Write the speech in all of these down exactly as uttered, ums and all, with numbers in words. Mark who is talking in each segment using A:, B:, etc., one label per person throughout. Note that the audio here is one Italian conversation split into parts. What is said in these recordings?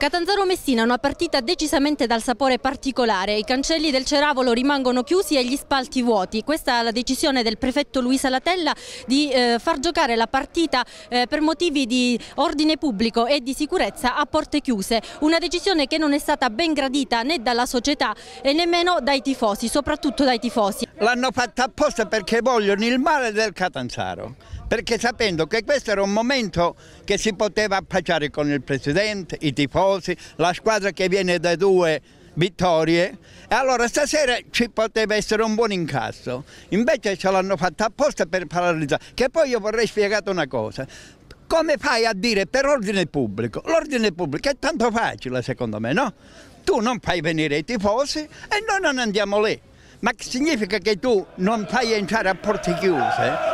A: Catanzaro-Messina è una partita decisamente dal sapore particolare. I cancelli del Ceravolo rimangono chiusi e gli spalti vuoti. Questa è la decisione del prefetto Luisa Latella di eh, far giocare la partita eh, per motivi di ordine pubblico e di sicurezza a porte chiuse. Una decisione che non è stata ben gradita né dalla società e nemmeno dai tifosi, soprattutto dai tifosi.
B: L'hanno fatta apposta perché vogliono il male del Catanzaro, perché sapendo che questo era un momento che si poteva appaggiare con il presidente, i tifosi, la squadra che viene da due vittorie, e allora stasera ci poteva essere un buon incasso. Invece ce l'hanno fatta apposta per paralizzare. Che poi io vorrei spiegare una cosa: come fai a dire per ordine pubblico? L'ordine pubblico è tanto facile, secondo me, no? Tu non fai venire i tifosi e noi non andiamo lì. Ma significa che tu non fai entrare a porte chiuse?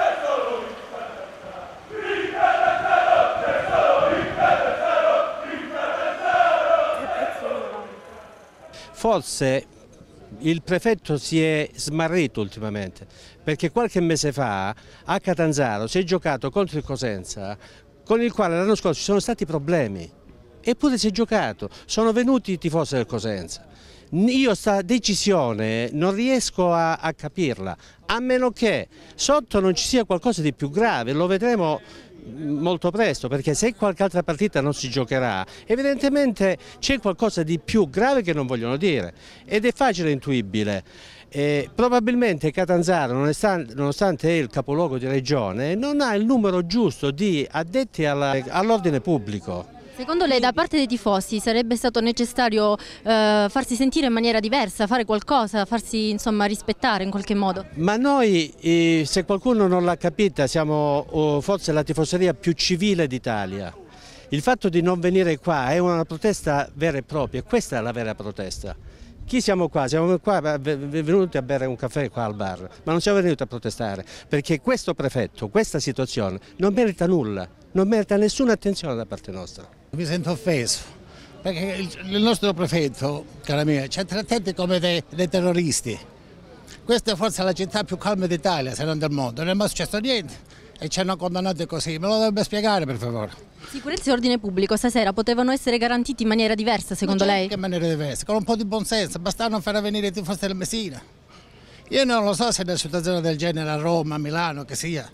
C: Forse il prefetto si è smarrito ultimamente, perché qualche mese fa a Catanzaro si è giocato contro il Cosenza, con il quale l'anno scorso ci sono stati problemi, eppure si è giocato, sono venuti i tifosi del Cosenza. Io sta decisione non riesco a, a capirla, a meno che sotto non ci sia qualcosa di più grave. Lo vedremo molto presto, perché se qualche altra partita non si giocherà, evidentemente c'è qualcosa di più grave che non vogliono dire, ed è facile intuibile. Eh, probabilmente Catanzaro, nonostante, nonostante è il capoluogo di regione, non ha il numero giusto di addetti all'ordine pubblico.
A: Secondo lei, da parte dei tifosi sarebbe stato necessario eh, farsi sentire in maniera diversa, fare qualcosa, farsi insomma rispettare in qualche modo?
C: Ma noi, eh, se qualcuno non l'ha capita, siamo oh, forse la tifoseria più civile d'Italia. Il fatto di non venire qua è una protesta vera e propria, questa è la vera protesta. Chi siamo qua? Siamo qua venuti a bere un caffè qua al bar, ma non siamo venuti a protestare, perché questo prefetto, questa situazione non merita nulla, non merita nessuna attenzione da parte nostra.
D: Mi sento offeso, perché il, il nostro prefetto, cara mia, ci ha trattati come dei, dei terroristi. Questa è forse la città più calma d'Italia, se non del mondo, non è mai successo niente e ci hanno condannati così. Me lo dovrebbe spiegare, per favore.
A: Sicurezza e ordine pubblico stasera potevano essere garantiti in maniera diversa, secondo lei?
D: In che maniera diversa? Con un po' di buonsenso, bastava non far venire i tifosi del Messina. Io non lo so se in una situazione del genere a Roma, a Milano, che sia,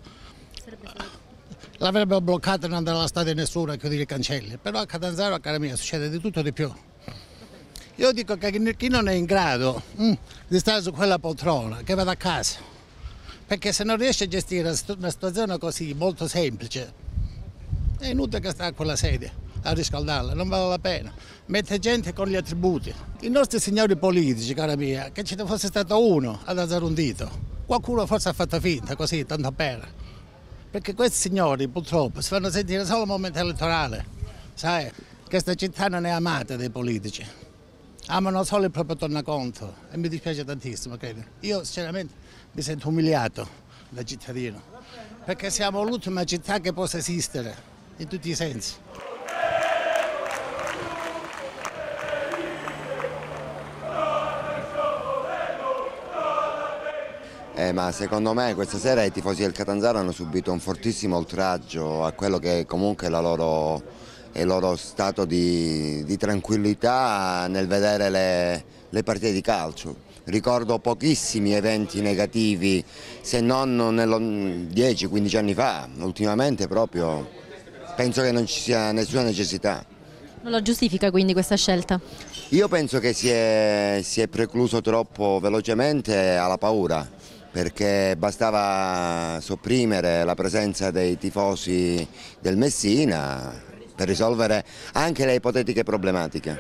D: l'avrebbero bloccato e non andare allo stadio nessuno a chiudere i cancelli, però a Catanzaro, cara mia, succede di tutto e di più. Io dico che chi non è in grado mm, di stare su quella poltrona, che vada a casa, perché se non riesce a gestire una situazione così molto semplice, è inutile che sta a quella sedia a riscaldarla, non vale la pena. Mette gente con gli attributi. I nostri signori politici, cara mia, che ce ne fosse stato uno ad alzare un dito, qualcuno forse ha fatto finta così, tanto per. Perché questi signori purtroppo si fanno sentire solo al momento elettorale. Sai, questa città non è amata dai politici, amano solo il proprio tornaconto e mi dispiace tantissimo, credo. Io sinceramente mi sento umiliato da cittadino, perché siamo l'ultima città che possa esistere in tutti i sensi.
E: Eh, ma secondo me questa sera i tifosi del Catanzaro hanno subito un fortissimo oltraggio a quello che comunque è, la loro, è il loro stato di, di tranquillità nel vedere le, le partite di calcio. Ricordo pochissimi eventi negativi, se non dieci quindici anni fa. Ultimamente proprio penso che non ci sia nessuna necessità.
A: Non lo giustifica quindi questa scelta?
E: Io penso che si è, si è precluso troppo velocemente alla paura, perché bastava sopprimere la presenza dei tifosi del Messina per risolvere anche le ipotetiche problematiche.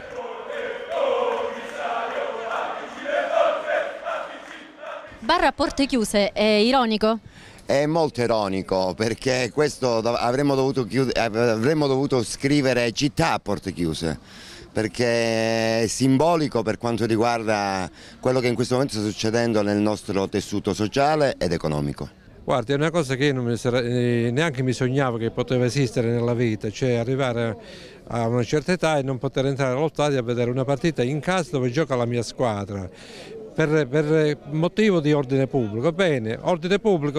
A: Bar a porte chiuse, è ironico?
E: È molto ironico, perché questo avremmo dovuto, avremmo dovuto scrivere città a porte chiuse, perché è simbolico per quanto riguarda quello che in questo momento sta succedendo nel nostro tessuto sociale ed economico.
F: Guardi, è una cosa che io non mi sare... neanche mi sognavo che poteva esistere nella vita, cioè arrivare a una certa età e non poter entrare allo stadio a vedere una partita in casa dove gioca la mia squadra. Per, per motivo di ordine pubblico. Bene, ordine pubblico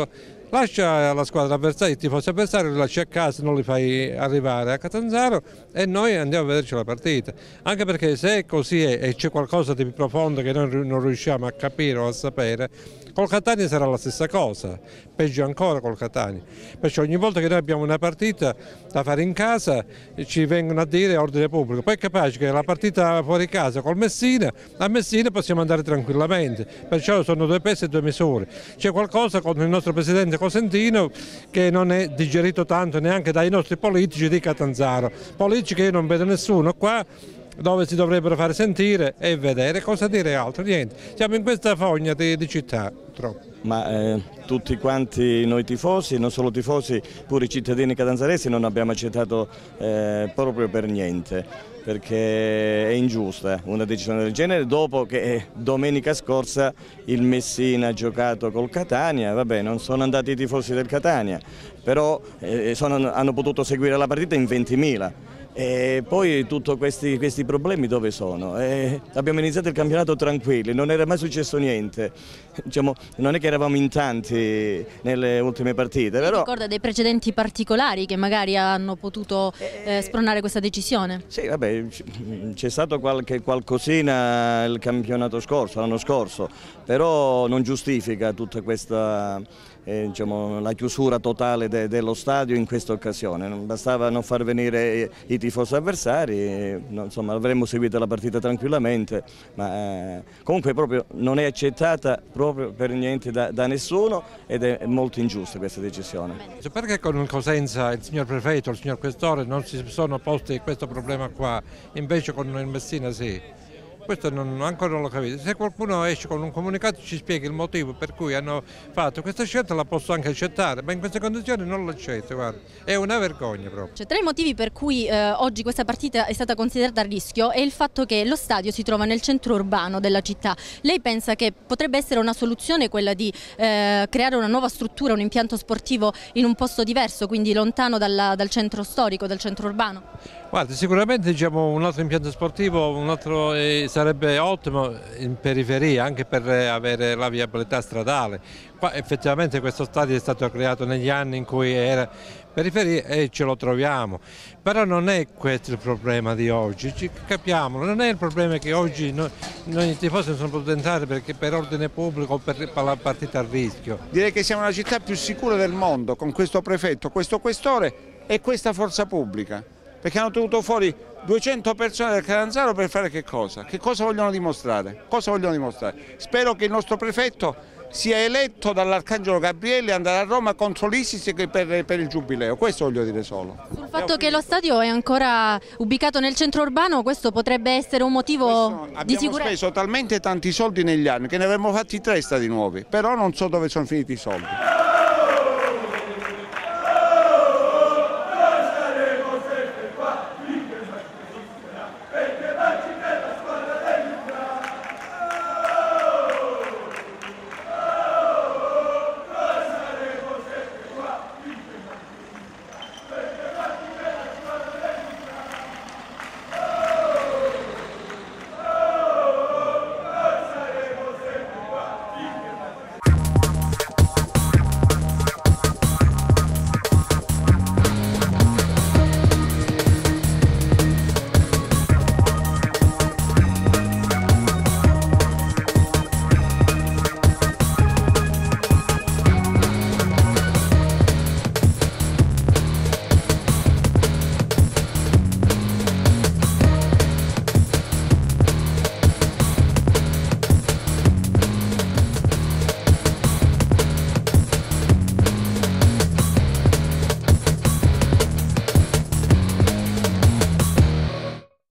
F: lascia la squadra avversaria, i tifosi avversari, li lasci a casa, non li fai arrivare a Catanzaro e noi andiamo a vederci la partita. Anche perché se così è e c'è qualcosa di più profondo che noi non riusciamo a capire o a sapere, col Catania sarà la stessa cosa, peggio ancora col Catania. Perciò ogni volta che noi abbiamo una partita da fare in casa ci vengono a dire ordine pubblico. Poi è capace che la partita fuori casa col Messina, a Messina possiamo andare tranquillamente, perciò sono due pesi e due misure. C'è qualcosa con il nostro presidente Cosentino che non è digerito tanto neanche dai nostri politici di Catanzaro, politici che io non vedo nessuno qua dove si dovrebbero fare sentire e vedere, cosa dire altro, niente. Siamo in questa fogna di, di città, troppo.
G: Ma eh, tutti quanti noi tifosi, non solo tifosi, pure i cittadini catanzaresi non abbiamo accettato eh, proprio per niente, perché è ingiusta una decisione del genere dopo che domenica scorsa il Messina ha giocato col Catania. Vabbè, non sono andati i tifosi del Catania, però eh, sono, hanno potuto seguire la partita in ventimila. E poi tutti questi, questi problemi dove sono? Eh, abbiamo iniziato il campionato tranquilli, non era mai successo niente, diciamo, non è che eravamo in tanti nelle ultime partite. Però...
A: Ricorda dei precedenti particolari che magari hanno potuto eh, spronare questa decisione?
G: Sì, vabbè, c'è stato qualche qualcosina il campionato scorso, l'anno scorso, però non giustifica tutta questa... Eh, diciamo, la chiusura totale de, dello stadio in questa occasione. Non bastava non far venire i, i tifosi avversari, e, no, insomma, avremmo seguito la partita tranquillamente, ma eh, comunque proprio non è accettata proprio per niente da, da nessuno ed è molto ingiusta questa decisione.
F: Perché con Cosenza il signor prefetto, il signor questore non si sono posti questo problema qua, invece con il Messina sì? Questo non, ancora non lo capite. Se qualcuno esce con un comunicato ci spiega il motivo per cui hanno fatto questa scelta, la posso anche accettare, ma in queste condizioni non l'accetto, guarda. È una vergogna proprio.
A: Cioè, tra i motivi per cui eh, oggi questa partita è stata considerata a rischio è il fatto che lo stadio si trova nel centro urbano della città. Lei pensa che potrebbe essere una soluzione quella di eh, creare una nuova struttura, un impianto sportivo in un posto diverso, quindi lontano dalla, dal centro storico, dal centro urbano?
F: Guarda, sicuramente diciamo, un altro impianto sportivo un altro, eh, sarebbe ottimo in periferia, anche per avere la viabilità stradale. Qua effettivamente questo stadio è stato creato negli anni in cui era periferia e ce lo troviamo, però non è questo il problema di oggi, ci capiamo, non è il problema che oggi noi, noi i tifosi non sono potuti entrare perché per ordine pubblico o per la partita a rischio.
H: Direi che siamo la città più sicura del mondo con questo prefetto, questo questore e questa forza pubblica. Perché hanno tenuto fuori duecento persone del Catanzaro per fare che cosa? Che cosa vogliono dimostrare? Cosa vogliono dimostrare? Spero che il nostro prefetto sia eletto dall'Arcangelo Gabriele e andare a Roma contro l'Isis per, per il Giubileo, questo voglio dire solo.
A: Sul fatto che lo stadio è ancora ubicato nel centro urbano, questo potrebbe essere un motivo
H: questo,
A: di sicurezza?
H: Abbiamo speso talmente tanti soldi negli anni che ne avremmo fatti tre stadi nuovi, però non so dove sono finiti i soldi.